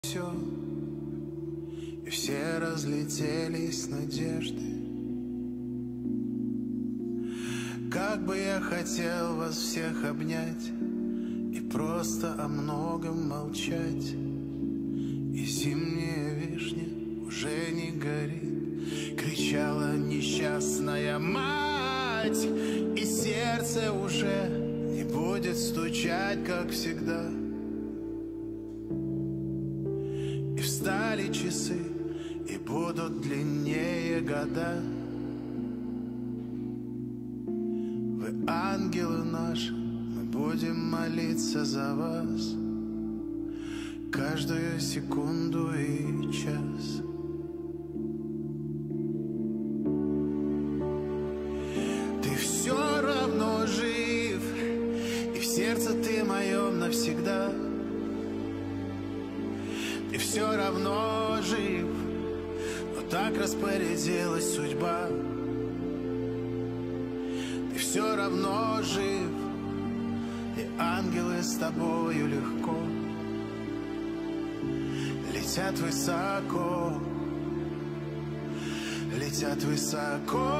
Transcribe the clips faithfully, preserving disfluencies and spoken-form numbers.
все, и все разлетелись надежды. Как бы я хотел вас всех обнять и просто о многом молчать. И зимняя вишня уже не горит, кричала несчастная мать, и сердце уже не будет стучать, как всегда. И встали часы, и будут длиннее года. Вы ангелы наши, мы будем молиться за вас каждую секунду и час. Ты все равно жив, и в сердце ты моем навсегда. Ты все равно жив, но так распорядилась судьба. Ты все равно жив, и ангелы с тобою легко летят высоко, летят высоко.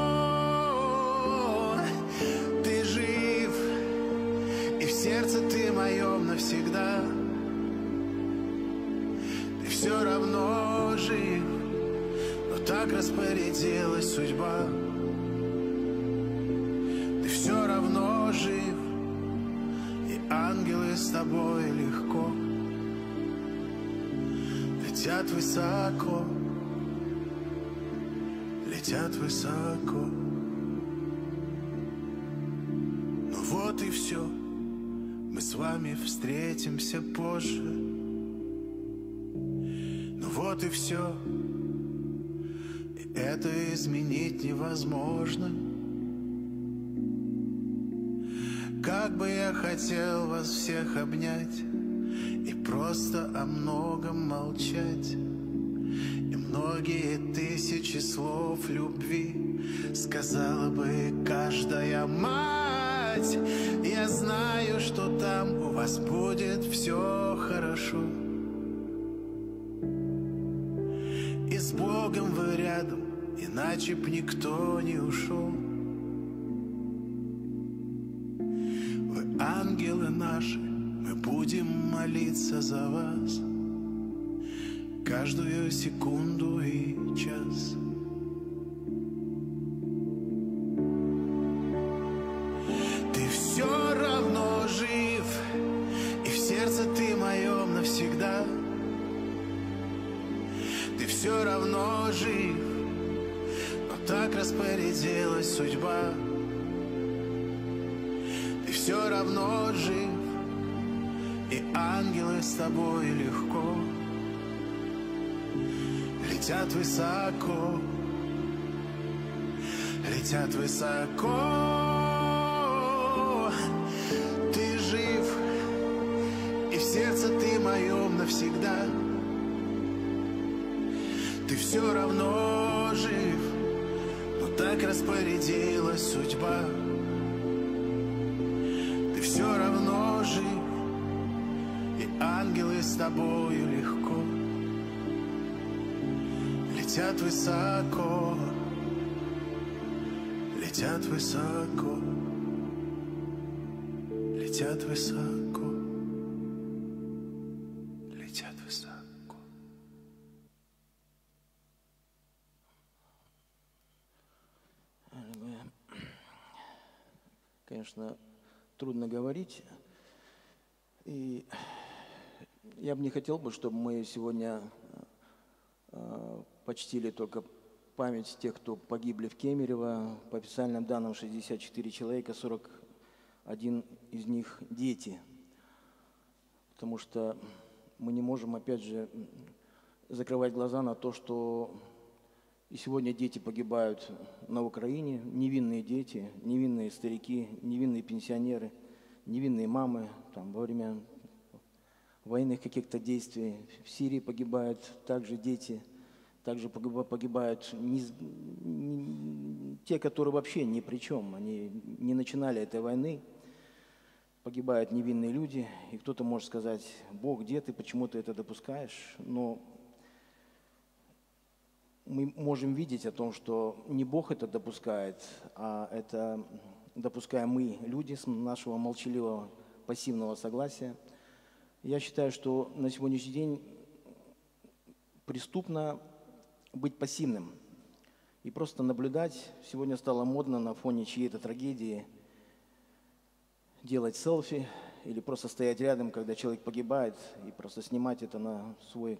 Ты жив, и в сердце ты моем навсегда. Ты все равно жив, но так распорядилась судьба. Ты все равно жив, и ангелы с тобой легко летят высоко, летят высоко. Ну вот и все, мы с вами встретимся позже. Ну вот и все, и это изменить невозможно. Как бы я хотел вас всех обнять и просто о многом молчать, и многие тысячи слов любви сказала бы каждая мать. Я знаю, что там у вас будет все хорошо, и с Богом вы рядом, иначе б никто не ушел. Вы ангелы наши, мы будем молиться за вас каждую секунду и час. Ты все равно жив, и в сердце ты моем навсегда. Ты все равно жив, но так распорядилась судьба. Ты все равно жив, и ангелы с тобой легко летят высоко, летят высоко. Ты жив, и в сердце ты моем навсегда. Ты все равно жив, но так распорядилась судьба. Ты все равно жив, и ангелы с тобою легко летят высоко, летят высоко, летят высоко, летят высоко. Конечно, трудно говорить. И я бы не хотел бы, чтобы мы сегодня э, почтили только память тех, кто погибли в Кемерово. По официальным данным, шестьдесят четыре человека, сорок один из них дети. Потому что мы не можем, опять же, закрывать глаза на то, что и сегодня дети погибают на Украине, невинные дети, невинные старики, невинные пенсионеры, невинные мамы там, во время военных каких-то действий. В Сирии погибают также дети, также погибают не, не, те, которые вообще ни при чем, они не начинали этой войны. погибают невинные люди, и кто-то может сказать: Бог, где ты, почему ты это допускаешь? Но мы можем видеть о том, что не Бог это допускает, а это допускаем мы, люди, с нашего молчаливого пассивного согласия. Я считаю, что на сегодняшний день преступно быть пассивным и просто наблюдать. Сегодня стало модно на фоне чьей-то трагедии делать селфи или просто стоять рядом, когда человек погибает, и просто снимать это на свой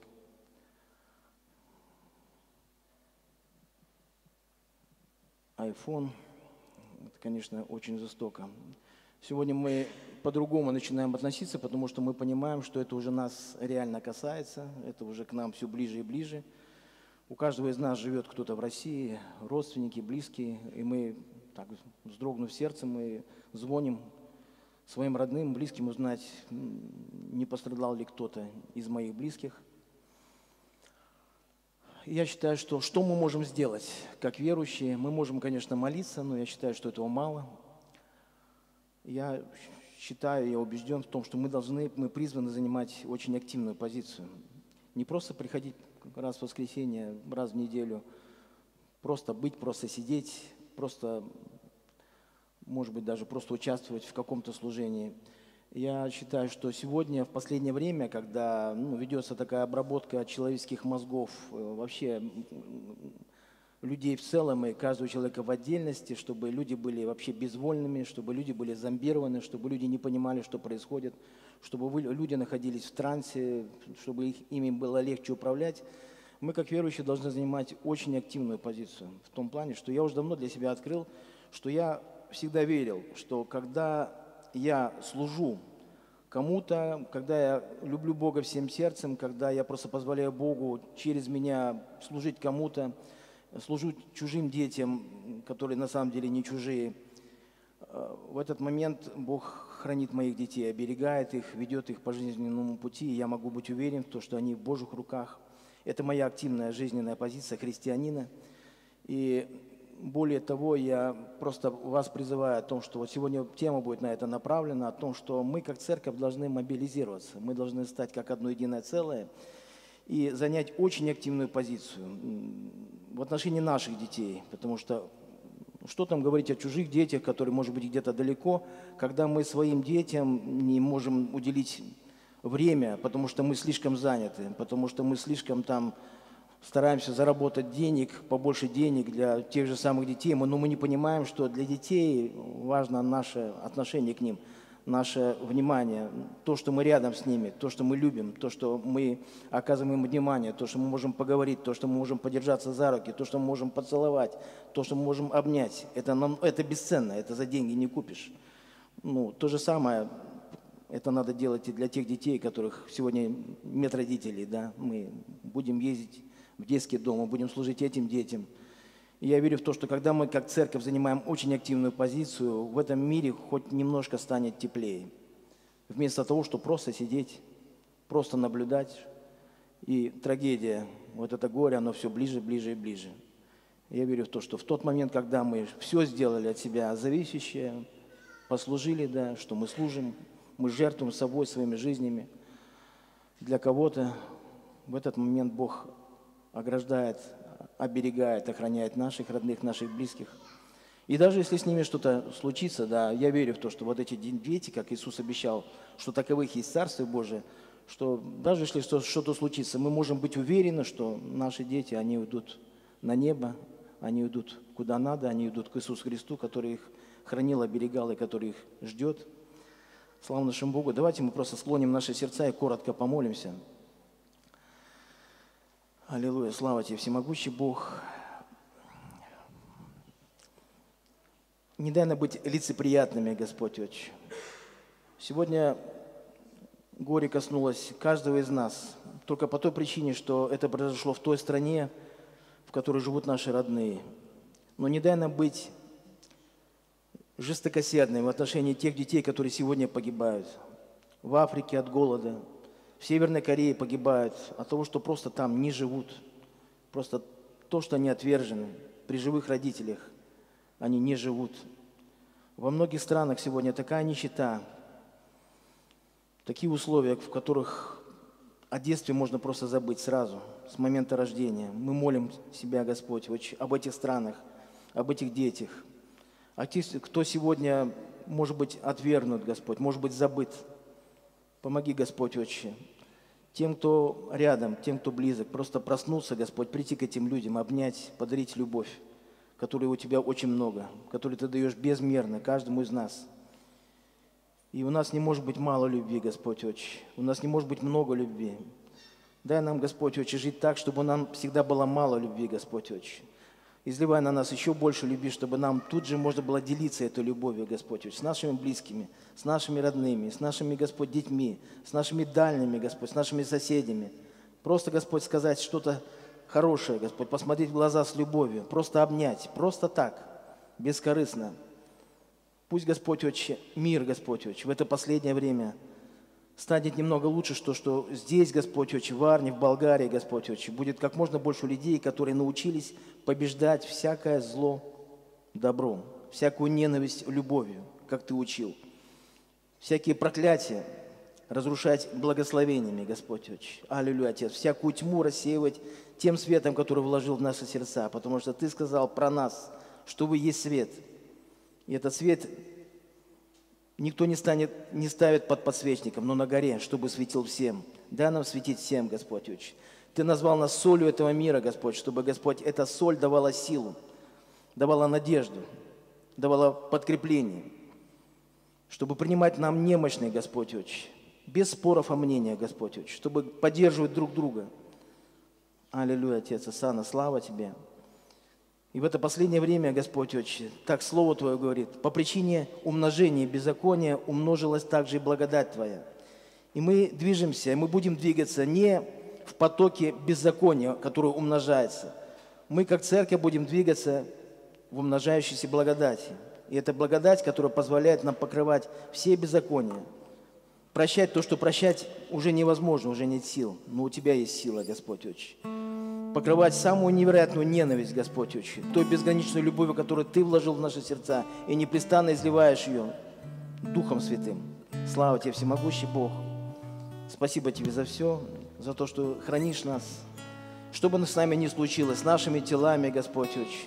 iPhone. Это, конечно, очень жестоко. Сегодня мы по-другому начинаем относиться, потому что мы понимаем, что это уже нас реально касается, это уже к нам все ближе и ближе. У каждого из нас живет кто-то в России, родственники, близкие, и мы, так, вздрогнув сердцем, мы звоним своим родным, близким узнать, не пострадал ли кто-то из моих близких. Я считаю, что что мы можем сделать, как верующие? Мы можем, конечно, молиться, но я считаю, что этого мало. Я считаю, я убежден в том, что мы должны, мы призваны занимать очень активную позицию. Не просто приходить раз в воскресенье, раз в неделю, просто быть, просто сидеть, просто, может быть, даже просто участвовать в каком-то служении. Я считаю, что сегодня, в последнее время, когда ну, ведется такая обработка человеческих мозгов, вообще людей в целом и каждого человека в отдельности, чтобы люди были вообще безвольными, чтобы люди были зомбированы, чтобы люди не понимали, что происходит, чтобы вы, люди находились в трансе, чтобы их, ими было легче управлять. Мы, как верующие, должны занимать очень активную позицию в том плане, что я уже давно для себя открыл, что я всегда верил, что когда я служу кому-то, когда я люблю Бога всем сердцем, когда я просто позволяю Богу через меня служить кому-то, служу чужим детям, которые на самом деле не чужие, в этот момент Бог хранит моих детей, оберегает их, ведет их по жизненному пути, и я могу быть уверен в том, что они в Божьих руках. Это моя активная жизненная позиция христианина. И более того, я просто вас призываю о том, что вот сегодня тема будет на это направлена, о том, что мы как церковь должны мобилизироваться, мы должны стать как одно единое целое и занять очень активную позицию в отношении наших детей, потому что что там говорить о чужих детях, которые, может быть, где-то далеко, когда мы своим детям не можем уделить время, потому что мы слишком заняты, потому что мы слишком там стараемся заработать денег, побольше денег для тех же самых детей, но мы не понимаем, что для детей важно наше отношение к ним, наше внимание, то, что мы рядом с ними, то, что мы любим, то, что мы оказываем им внимание, то, что мы можем поговорить, то, что мы можем подержаться за руки, то, что мы можем поцеловать, то, что мы можем обнять. Это, нам, это бесценно, это за деньги не купишь. Ну, то же самое, это надо делать и для тех детей, которых сегодня нет родителей, да, мы будем ездить в детский дом, мы будем служить этим детям. И я верю в то, что когда мы как церковь занимаем очень активную позицию, в этом мире хоть немножко станет теплее. Вместо того, чтобы просто сидеть, просто наблюдать. И трагедия, вот это горе, оно все ближе, ближе и ближе. Я верю в то, что в тот момент, когда мы все сделали от себя зависящее, послужили, да, что мы служим, мы жертвуем собой, своими жизнями для кого-то, в этот момент Бог ограждает, оберегает, охраняет наших родных, наших близких. И даже если с ними что-то случится, да, я верю в то, что вот эти дети, как Иисус обещал, что таковых есть Царствие Божие, что даже если что-то случится, мы можем быть уверены, что наши дети, они уйдут на небо, они уйдут куда надо, они уйдут к Иисусу Христу, который их хранил, оберегал и который их ждет. Слава нашему Богу. Давайте мы просто склоним наши сердца и коротко помолимся. Аллилуйя, слава Тебе, всемогущий Бог. Не дай нам быть лицеприятными, Господь Отче. Сегодня горе коснулось каждого из нас, только по той причине, что это произошло в той стране, в которой живут наши родные. Но не дай нам быть жестокосердными в отношении тех детей, которые сегодня погибают в Африке от голода, в Северной Корее погибают от того, что просто там не живут. Просто то, что они отвержены. При живых родителях они не живут. Во многих странах сегодня такая нищета, Такие условия, в которых о детстве можно просто забыть сразу, с момента рождения. Мы молим себя, Господь, об этих странах, об этих детях. А те, кто сегодня, может быть, отвергнут, Господь, может быть, забыт. Помоги, Господь, Отче. Тем, кто рядом, тем, кто близок, просто проснуться, Господь, прийти к этим людям, обнять, подарить любовь, которой у Тебя очень много, которую Ты даешь безмерно каждому из нас. И у нас не может быть мало любви, Господь, Отче. У нас не может быть много любви. Дай нам, Господь, Отче, жить так, чтобы нам всегда было мало любви, Господь, Отче. Изливай на нас еще больше любви, чтобы нам тут же можно было делиться этой любовью, Господь, Отче, с нашими близкими, с нашими родными, с нашими, Господь, детьми, с нашими дальними, Господь, с нашими соседями. Просто, Господь, сказать что-то хорошее, Господь, посмотреть в глаза с любовью, просто обнять, просто так, бескорыстно. Пусть, Господь, Отче, мир, Господь, Отче, в это последнее время станет немного лучше, что, что здесь, Господь, Отче, в Арне, в Болгарии, Господь, Отче, будет как можно больше людей, которые научились побеждать всякое зло добром, всякую ненависть любовью, как Ты учил, всякие проклятия разрушать благословениями, Господь, Отче. Аллилуйя, Отец. Всякую тьму рассеивать тем светом, который вложил в наши сердца, потому что Ты сказал про нас, что Вы есть свет. И этот свет никто не, станет, не ставит под подсвечником, но на горе, чтобы светил всем. Дай нам светить всем, Господь, Отче. Ты назвал нас солью этого мира, Господь, чтобы, Господь, эта соль давала силу, давала надежду, давала подкрепление, чтобы принимать нам немощные, Господь, Отче, без споров о мнениях, Господь, Отче, чтобы поддерживать друг друга. Аллилуйя, Отец, Асана, слава Тебе. И в это последнее время, Господь, Отче, так Слово Твое говорит, по причине умножения беззакония умножилась также и благодать Твоя. И мы движемся, и мы будем двигаться не в потоке беззакония, который умножается. Мы, как церковь, будем двигаться в умножающейся благодати. И это благодать, которая позволяет нам покрывать все беззакония. Прощать то, что прощать уже невозможно, уже нет сил. Но у Тебя есть сила, Господь, Отче. Покрывать самую невероятную ненависть, Господь, Отче, той безграничной любовью, которую Ты вложил в наши сердца, и непрестанно изливаешь ее Духом Святым. Слава Тебе, всемогущий Бог. Спасибо Тебе за все, за то, что хранишь нас. Что бы с нами ни случилось, с нашими телами, Господь, Отче,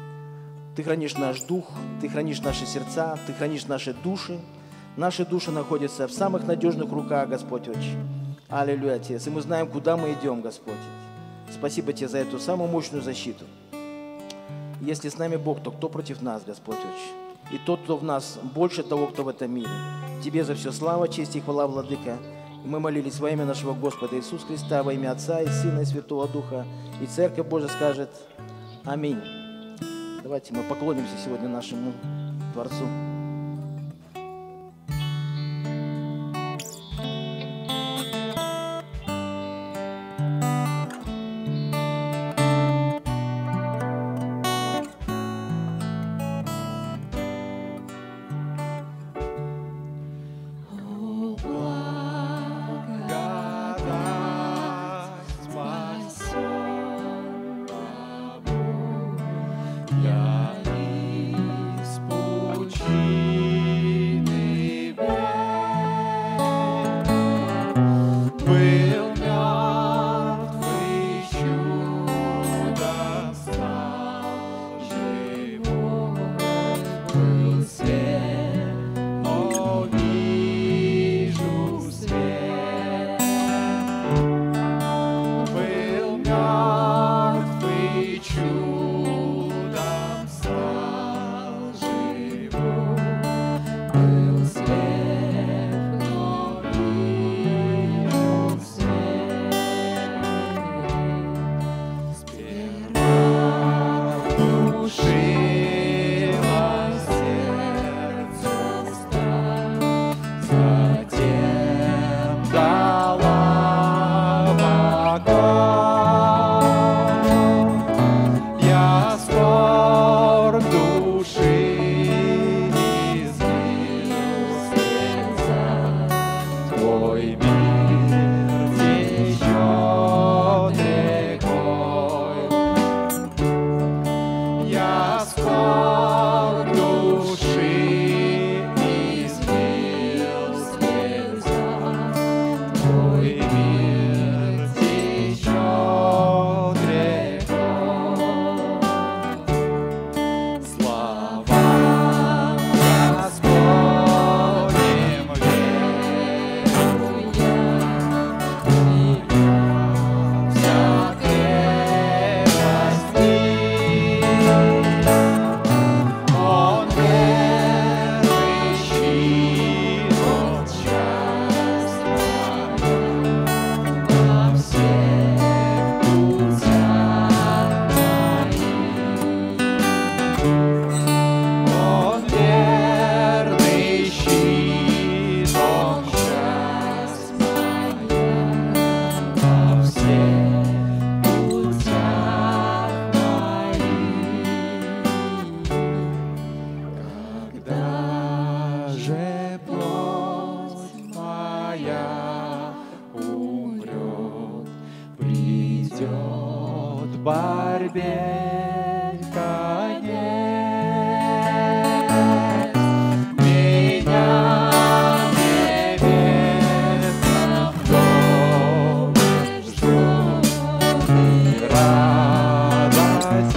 Ты хранишь наш дух, Ты хранишь наши сердца, Ты хранишь наши души. Наши души находятся в самых надежных руках, Господь, Отче. Аллилуйя, Отец. И мы знаем, куда мы идем, Господь. Спасибо Тебе за эту самую мощную защиту. Если с нами Бог, то кто против нас, Господь, Отче? И тот, кто в нас, больше того, кто в этом мире. Тебе за все слава, честь и хвала, Владыка. И мы молились во имя нашего Господа Иисуса Христа, во имя Отца и Сына и Святого Духа. И Церковь Божия скажет Аминь. Давайте мы поклонимся сегодня нашему Творцу. Я испучил. борьбе конец. Меня в небесном доме ждет и радость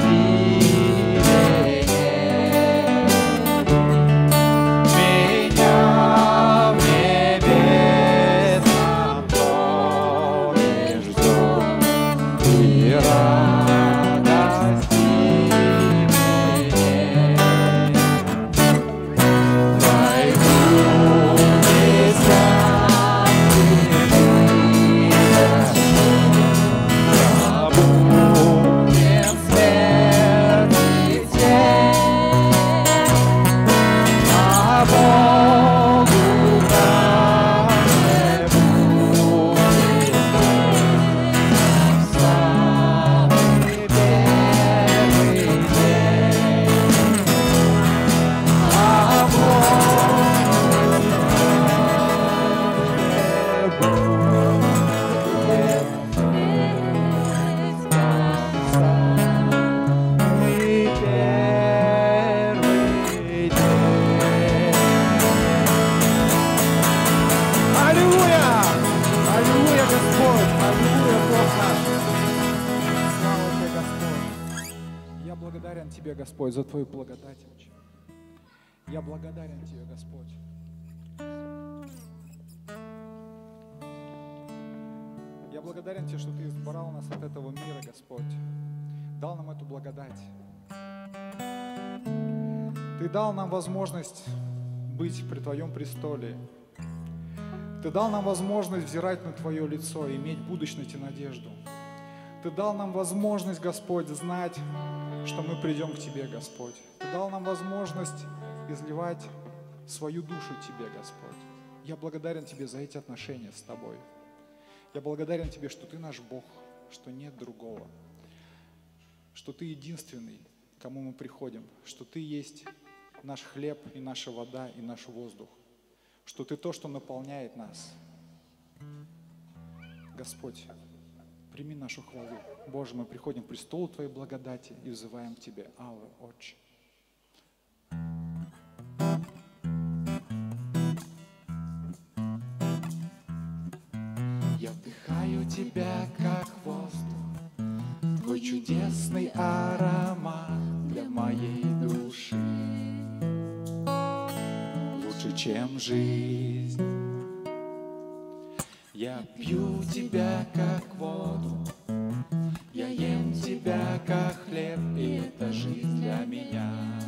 Господь, за Твою благодать. Я благодарен Тебе, Господь. Я благодарен Тебе, что Ты избрал нас от этого мира, Господь. Дал нам эту благодать. Ты дал нам возможность быть при Твоем престоле. Ты дал нам возможность взирать на Твое лицо, иметь будущность и надежду. Ты дал нам возможность, Господь, знать, что мы придем к Тебе, Господь. Ты дал нам возможность изливать свою душу Тебе, Господь. Я благодарен Тебе за эти отношения с Тобой. Я благодарен Тебе, что Ты наш Бог, что нет другого, что Ты единственный, к кому мы приходим, что Ты есть наш хлеб и наша вода и наш воздух, что Ты то, что наполняет нас. Господь, прими нашу хвалу. Боже, мы приходим к престолу Твоей благодати и взываем к Тебе. Аве, Отче. Я вдыхаю Тебя, как воздух, Твой чудесный аромат для моей души. Лучше, чем жизнь. Я пью Тебя, как воду, я ем Тебя, как хлеб, и это жизнь для меня.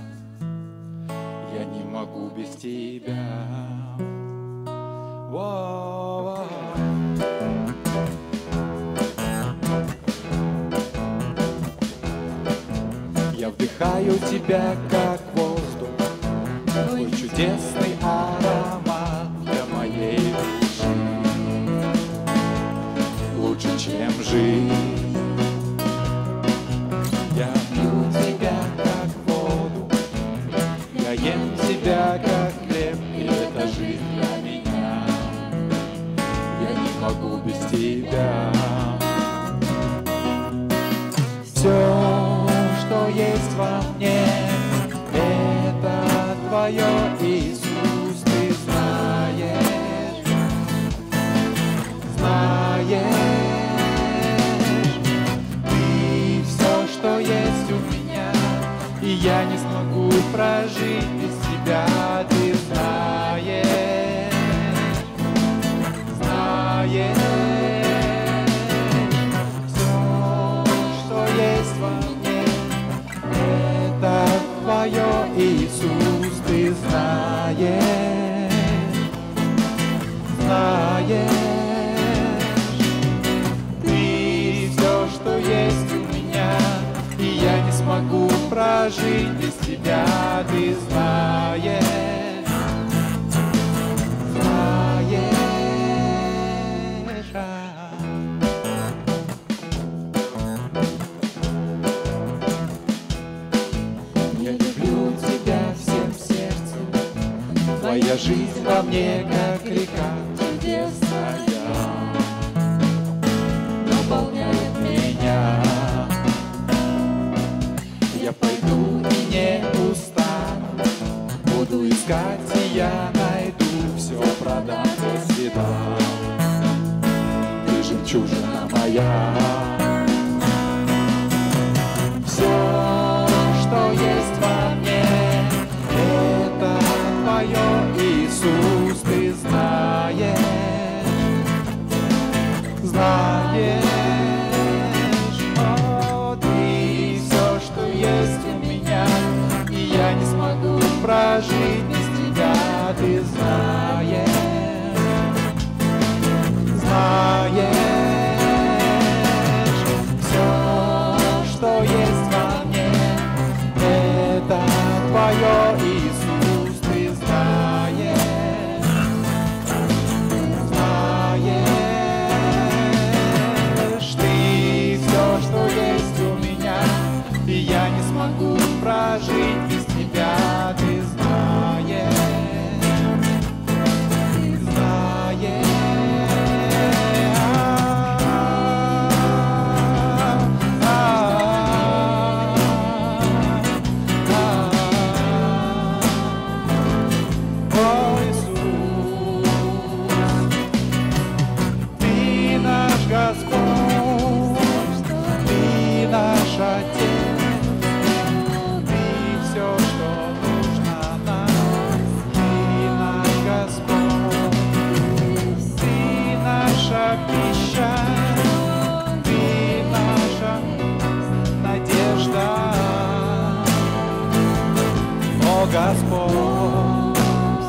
Я не могу без Тебя. Во-во. Я вдыхаю Тебя, как воздух, Твой чудесный аромат для моей души. Лучше, чем жизнь. Я пью Тебя, как воду, я ем Тебя, как хлеб, и это жизнь для меня. Я не могу без Тебя. Все, что есть во мне, это Твое, Иисус, Ты знаешь, знаешь. И я не смогу прожить без Тебя, Ты знаешь, знаешь. Все, что есть во мне, это Твое, Иисус, Ты знаешь, знаешь. Ты все, что есть у меня, и я не смогу прожить без Тебя, Ты знаешь, знаешь. Я люблю Тебя всем сердцем, Твоя жизнь во мне, как река чудесная, наполняет меня. тебя. Все, что есть во мне, это Твое, Иисус, Ты знаешь, знаешь, о, Ты все, что есть у меня, и я не смогу прожить без Тебя. Ты знаешь, знаешь, все, что есть во мне, это Твое, Иисус, Ты знаешь, знаешь, Ты все, что есть у меня, и я не смогу прожить без Тебя. Ты знаешь, Господь,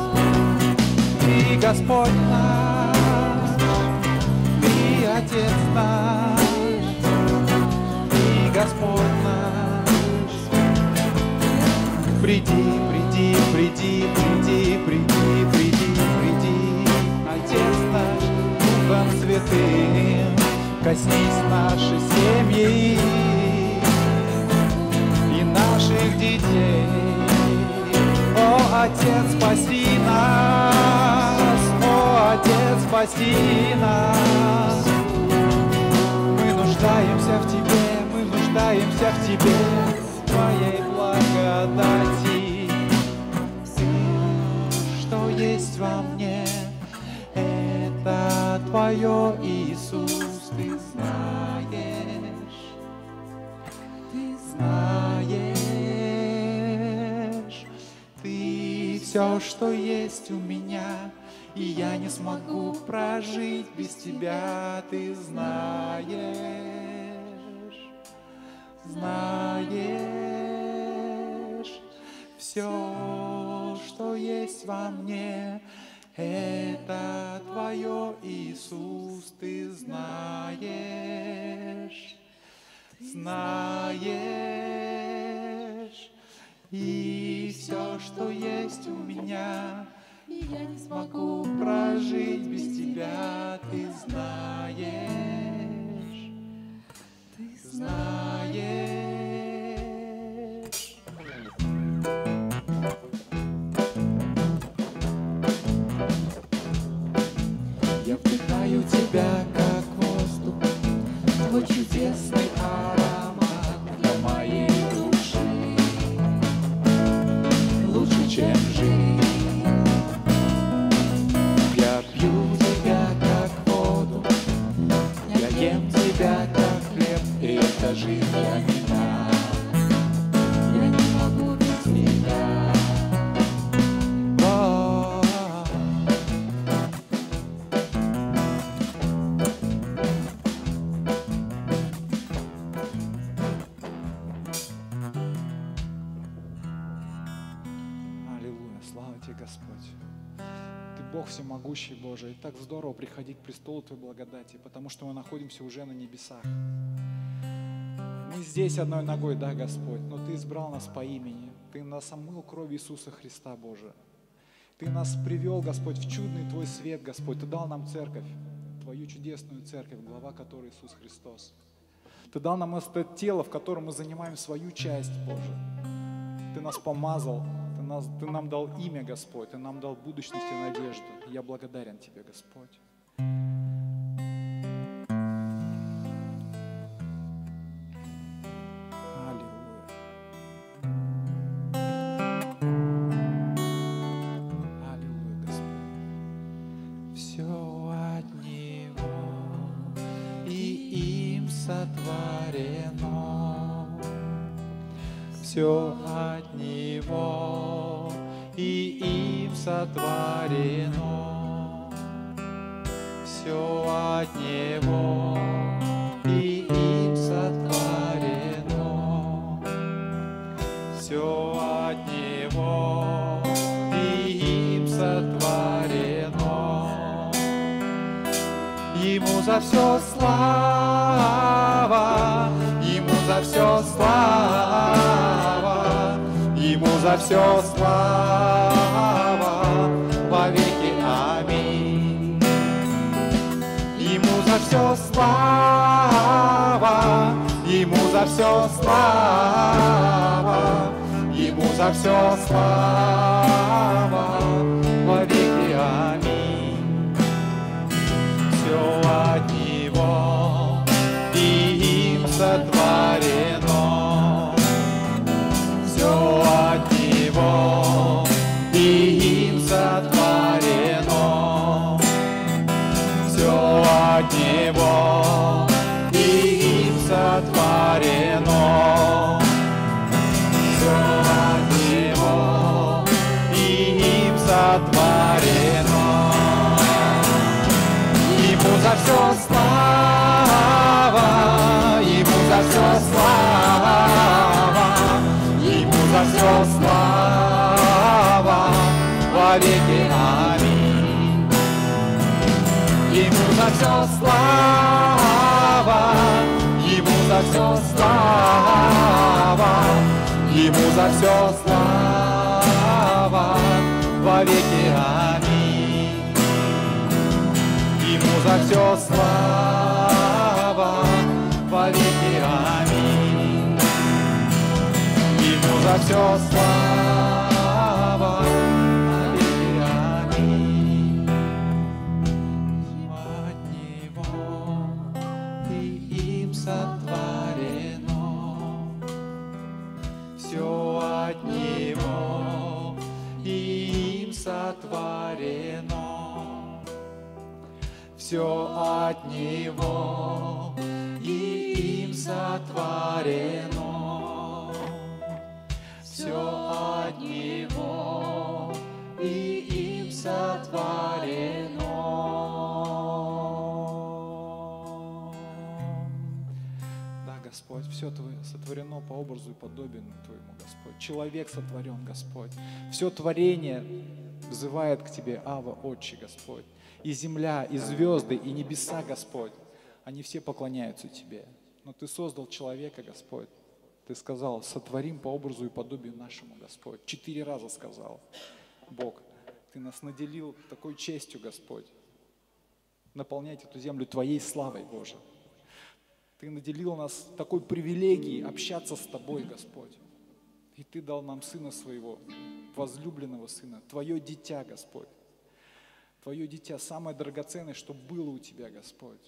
Ты Господь наш, Ты Отец наш, Ты Господь наш. Приди, приди, приди, приди, приди, приди, приди, Отец наш, Духом Святым, коснись нашей семьи и наших детей. О, Отец, спаси нас, о, Отец, спаси нас. Мы нуждаемся в Тебе, мы нуждаемся в Тебе, в Твоей благодати. Все, что есть во мне, это Твое, Иисус, Ты знаешь, Ты знаешь. Все, что есть у меня, и я не смогу прожить без Тебя. Ты знаешь, знаешь, все, что есть во мне, это Твое, Иисус, Ты знаешь, знаешь. И все, что есть у меня, и я не смогу прожить без Тебя. Ты знаешь, Ты знаешь. Я вдыхаю Тебя, как воздух, Твой чудесный аромат для моей души. Лучше, чем жизнь. Я пью Тебя, как воду, я ем Тебя, как хлеб, и это жизнь для меня. Я не могу без Тебя. О-о-о. Аллилуйя, слава Тебе, Господь. Ты Бог всемогущий, Боже, и так здорово приходить к престолу Твоей благодати, потому что мы находимся уже на небесах. Мы здесь одной ногой, да, Господь, но Ты избрал нас по имени. Ты нас омыл кровью Иисуса Христа, Боже. Ты нас привел, Господь, в чудный Твой свет, Господь. Ты дал нам церковь, Твою чудесную церковь, глава которой Иисус Христос. Ты дал нам это тело, в котором мы занимаем свою часть, Боже. Ты нас помазал, Ты, нас, Ты нам дал имя, Господь, Ты нам дал будущность и надежду. Я благодарен Тебе, Господь. Аллилуйя. Аллилуйя, Господь. Все от Него и сотворено, все от Него и им сотворено, все от Него и им сотворено, все от Него и им сотворено. Ему за все слава, Ему за все слава, Ему за все слава, во веки аминь. Ему за все слава, Ему за все слава, Ему за все слава, во веки аминь. Все от Него и им сотворено, все от Него и им сотворено, все от Него и им сотворено, все от Него и им сотворено. Ему за все слава, Ему за все слава, Ему за все слава, во веки аминь. Ему за все слава, Ему за все слава, Ему за все слава, во веки аминь. Ему за все слава, во веки аминь. Ему за все слава, во веки аминь. От Него и им сотворено, все от Него и им сотворено, все от Него и им сотворено, все от Него и им сотворено. Да, Господь, все Твое сотворено по образу и подобию Твоему, Господь. Человек сотворен, Господь. Все творение взывает к Тебе, Ава, Отче, Господь. И земля, и звезды, и небеса, Господь, они все поклоняются Тебе. Но Ты создал человека, Господь. Ты сказал, сотворим по образу и подобию нашему, Господь. Четыре раза сказал Бог. Ты нас наделил такой честью, Господь, наполнять эту землю Твоей славой, Боже. Ты наделил нас такой привилегией общаться с Тобой, Господь. И Ты дал нам Сына Своего, возлюбленного Сына, Твое дитя, Господь. Твое дитя, самое драгоценное, что было у Тебя, Господь.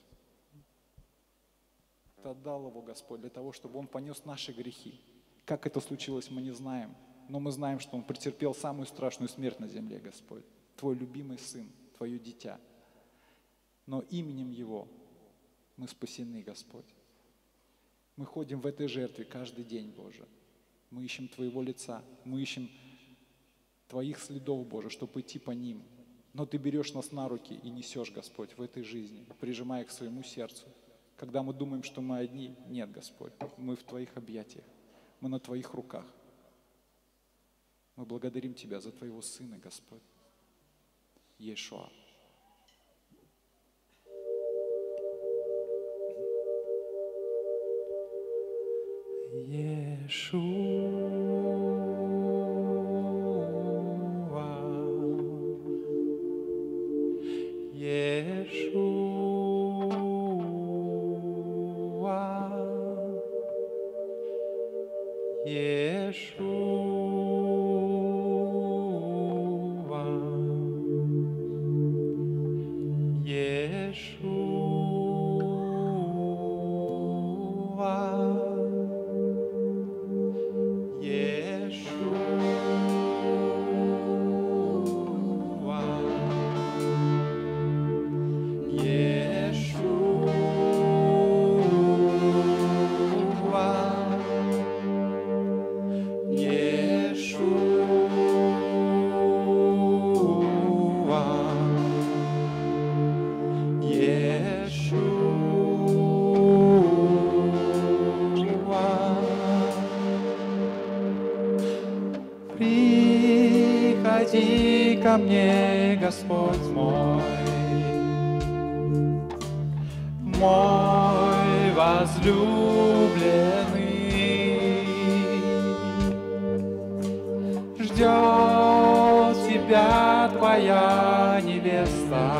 Ты отдал его, Господь, для того, чтобы он понес наши грехи. Как это случилось, мы не знаем. Но мы знаем, что он претерпел самую страшную смерть на земле, Господь. Твой любимый Сын, Твое дитя. Но именем Его мы спасены, Господь. Мы ходим в этой жертве каждый день, Боже. Мы ищем Твоего лица, мы ищем Твоих следов, Боже, чтобы идти по ним. Но Ты берешь нас на руки и несешь, Господь, в этой жизни, прижимая к своему сердцу. Когда мы думаем, что мы одни, нет, Господь, мы в Твоих объятиях, мы на Твоих руках. Мы благодарим Тебя за Твоего Сына, Господь, Иешуа. ко мне, Господь мой, мой возлюбленный. Ждет тебя твоя невеста,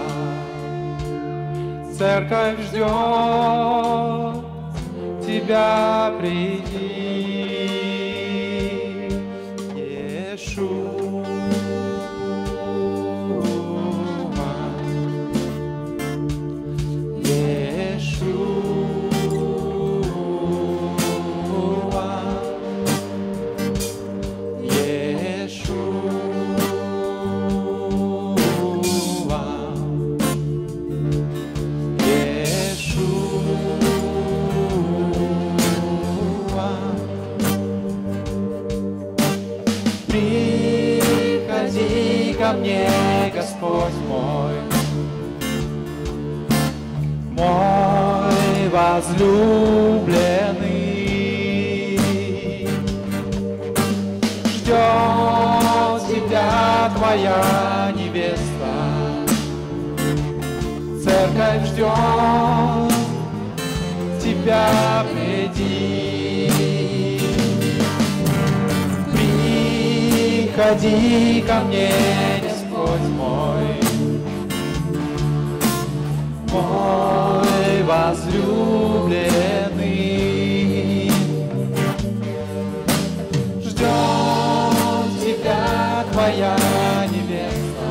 церковь ждет тебя, приди. Ко мне, Господь мой, мой возлюбленный. Ждет тебя твоя невеста, церковь ждет тебя, приди. Приходи ко мне, Господь мой, мой возлюбленный. Ждет тебя твоя невеста,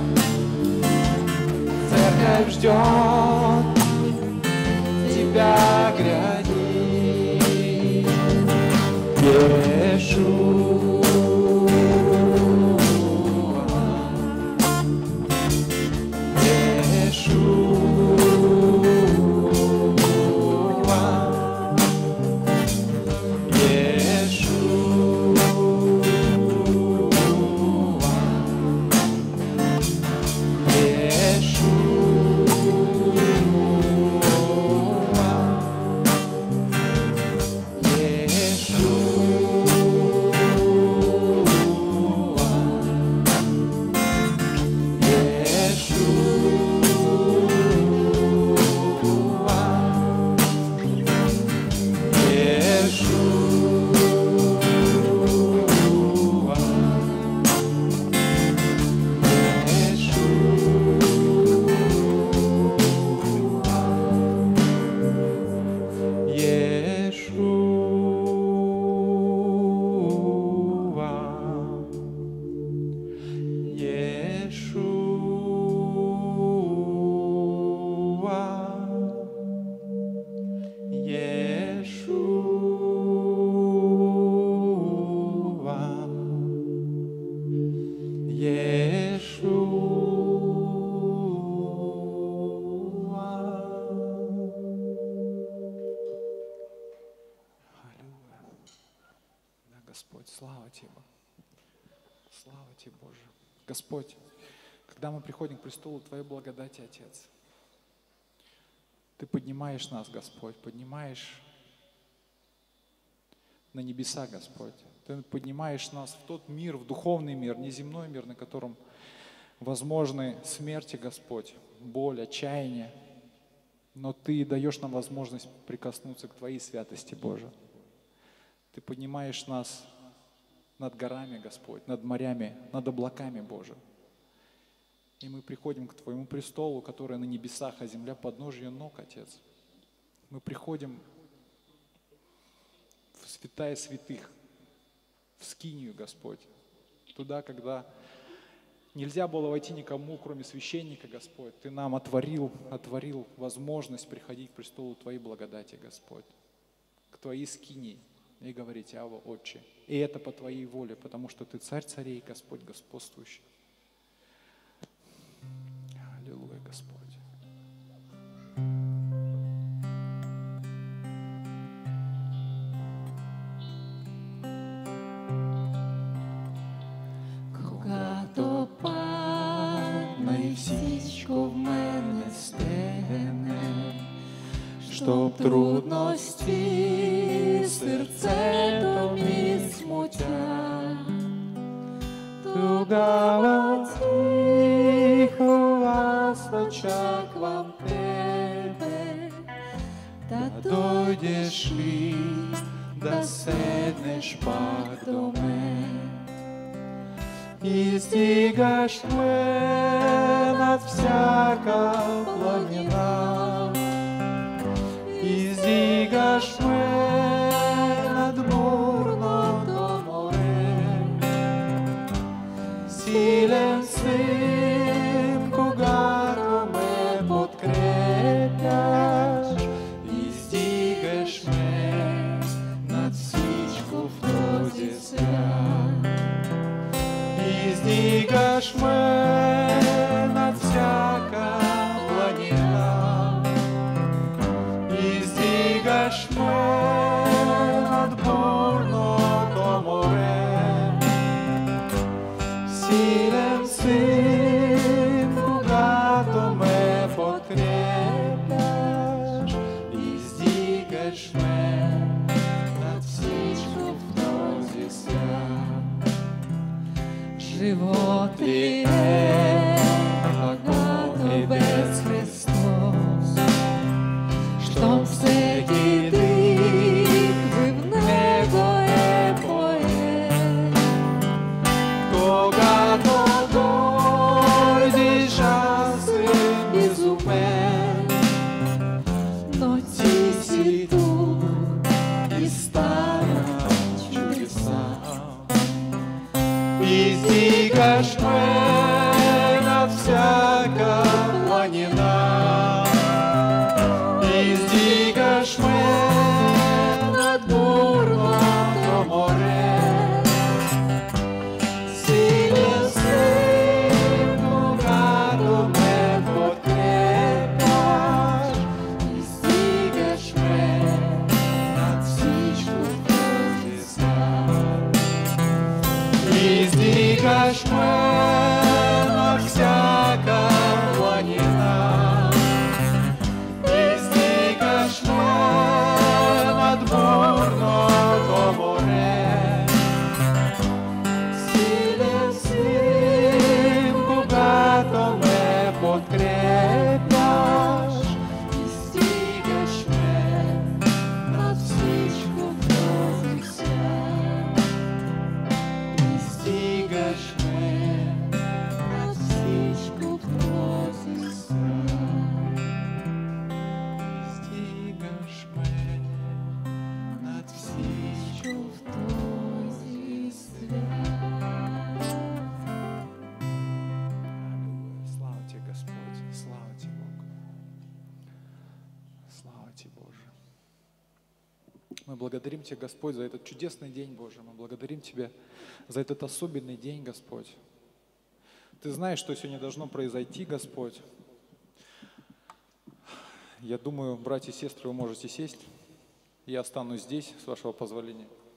церковь ждет тебя, гряди. Иешуа. Господь, слава Тебе. Слава Тебе, Боже. Господь, когда мы приходим к престолу Твоей благодати, Отец, Ты поднимаешь нас, Господь, поднимаешь на небеса, Господь. Ты поднимаешь нас в тот мир, в духовный мир, неземной мир, на котором возможны смерти, Господь, боль, отчаяние. Но Ты даешь нам возможность прикоснуться к Твоей святости, Боже. Ты поднимаешь нас над горами, Господь, над морями, над облаками, Боже. И мы приходим к Твоему престолу, который на небесах, а земля подножие ног, Отец. Мы приходим в святая святых, в скинию, Господь. Туда, когда нельзя было войти никому, кроме священника, Господь. Ты нам отворил, отворил возможность приходить к престолу Твоей благодати, Господь. К Твоей скинии. И говорить: Ава, Отче. И это по Твоей воле, потому что Ты царь царей, Господь господствующий. Аллилуйя, Господь. Когато падна і всічко в мене стене, щоб трудності серцето мій смутять, тогава очах вам тебе, та дойдеш ли, да седнеш пак до мен. И стигаш ме над всяка планина, и стигаш ме над бурното море. Силен си, когато ме подкрепяш, и стигаш ме над всичко в този свят. Издигаш ме над всяка планина, издигаш ме над бурното море. Силен си, когато ме подкрепяш, издигаш ме над всичко в този свят. Живот ли е, ако е без Христос, щом всеки дих в него е поет. Когато дойдеш, аз съм изумен, но ти си тук и стана чудеса. Издигаш ме над всяка планина, издигаш ме над бурното море. Силен си, когато ме подкрепяш, издигаш ме над всичко в този свят. Издигаш ме над всяка планина, издигаш ме над бурното море. Силен си, когато ме подкрепяш, издигаш ме над всичко в този свят. Издигаш ме над всичко в този свят. Издигаш ме над всичко в този свят. Слава Тебе, Господь, слава Тебе, Бог. Слава Тебе, Боже. Мы благодарим Тебя, Господь, за этот чудесный день, Боже. Мы благодарим Тебя за этот особенный день, Господь. Ты знаешь, что сегодня должно произойти, Господь. Я думаю, братья и сестры, вы можете сесть. Я останусь здесь, с вашего позволения.